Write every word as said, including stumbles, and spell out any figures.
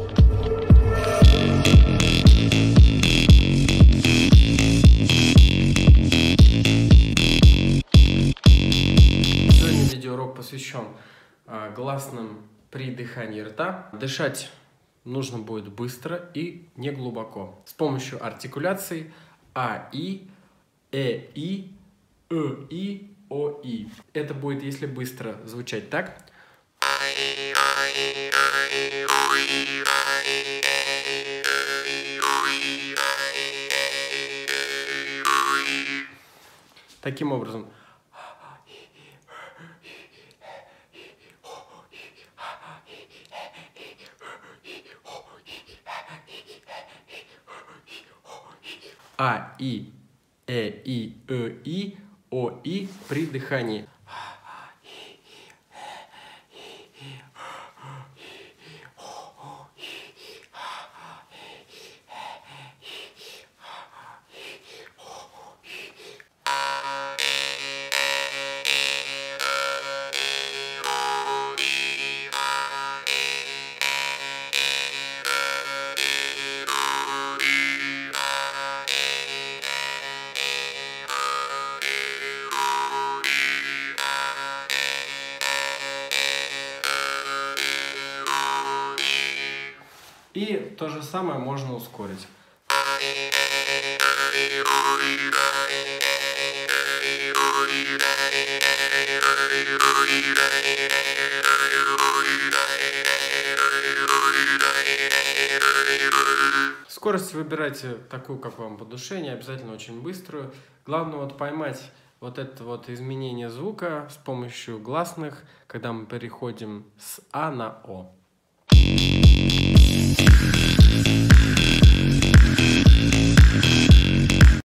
Сегодня видеоурок посвящен а, гласным при дыхании рта. Дышать нужно будет быстро и не глубоко. С помощью артикуляций А, И, Э, И, Э, И, О, И. Это будет, если быстро, звучать так. Таким образом. А, И, Э, И, Э, И, О, И при дыхании. И то же самое можно ускорить. Скорость выбирайте такую, как вам по душе, не обязательно очень быструю. Главное вот поймать вот это вот изменение звука с помощью гласных, когда мы переходим с А на О.